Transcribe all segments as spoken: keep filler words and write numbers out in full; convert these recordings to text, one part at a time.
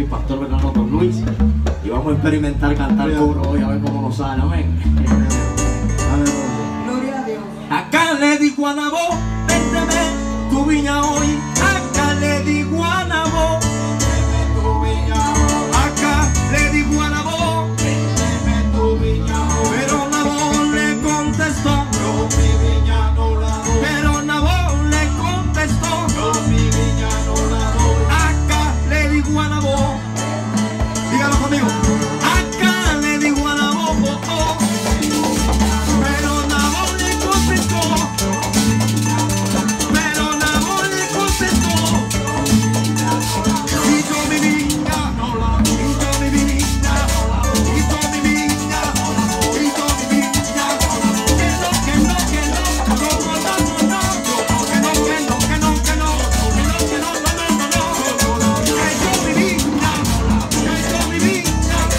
Pastor Bernardo Don Luis. Y vamos a experimentar cantar coro hoy a ver cómo nos sale. Amén. Gloria a Dios. Acá le digo a Nabó, véndeme tu viña hoy. Acá le digo a Nabó, véndeme tu viña hoy. Acá le digo a Nabó, véndeme tu viña hoy. Pero Nabó le contestó, yo mi viña no la doy. Pero Nabó le contestó, yo mi viña no la doy. Acá le digo a Nabó, dígalo conmigo. Acá le digo a Nabó, oh, oh. Pero Nabó le contestó, pero Nabó le contestó, y yo mi viña no la doy, y yo mi viña no la doy, y yo mi viña no la doy, y yo mi viña no la doy. Que no, que no, que no, no, no, no, no, que no, que no, que no, que no, que no, que no, no, no, no, no, que yo mi viña no la doy, que yo mi viña no la doy.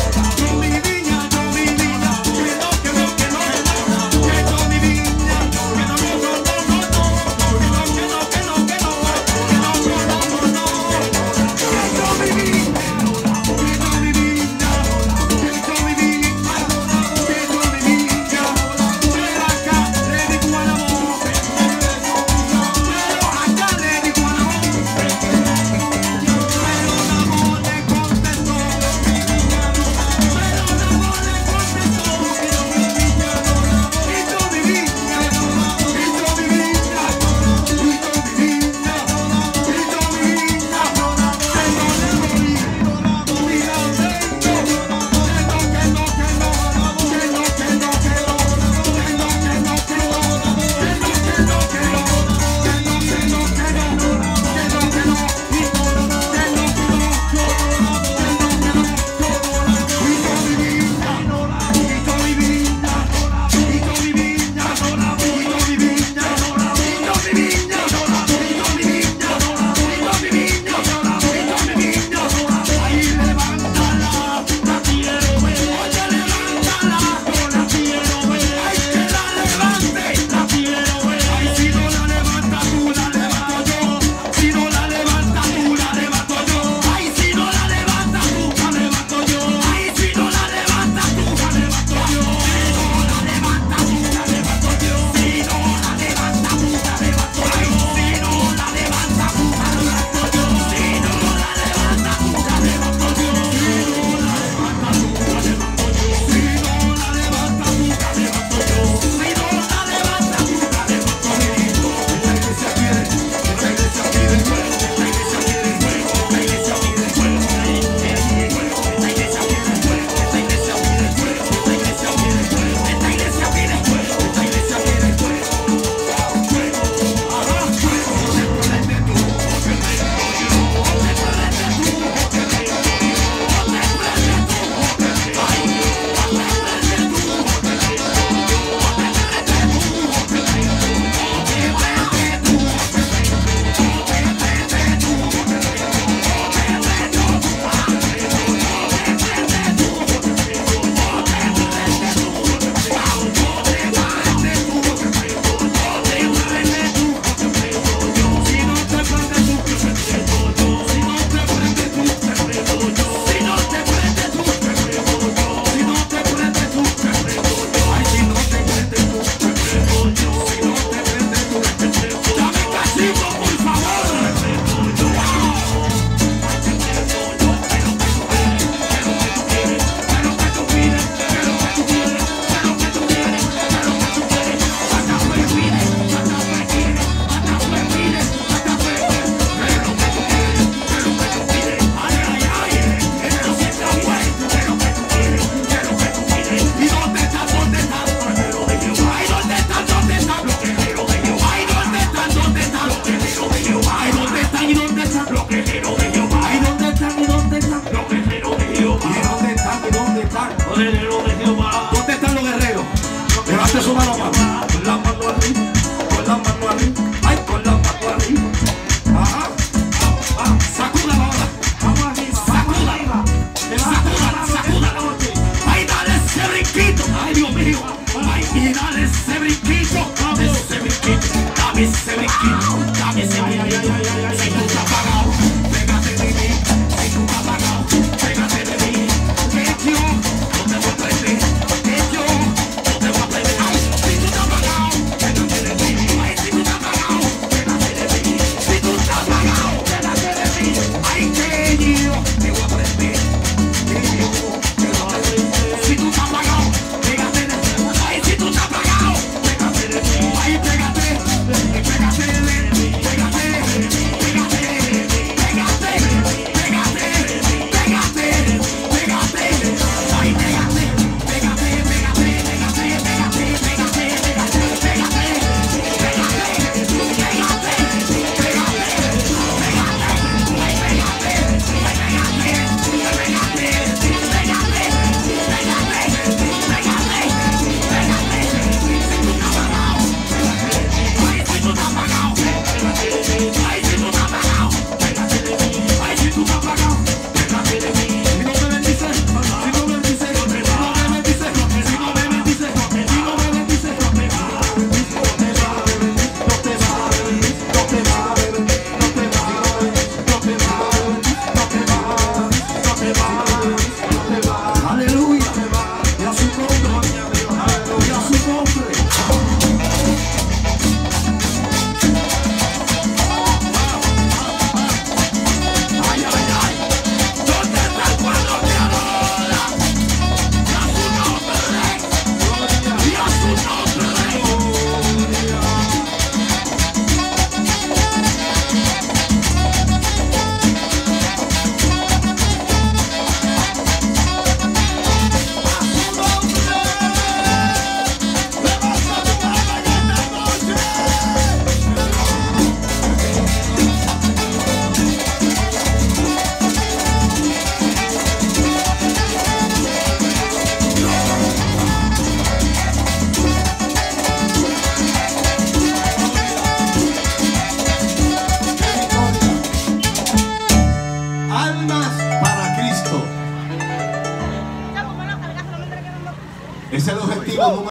Es el objetivo número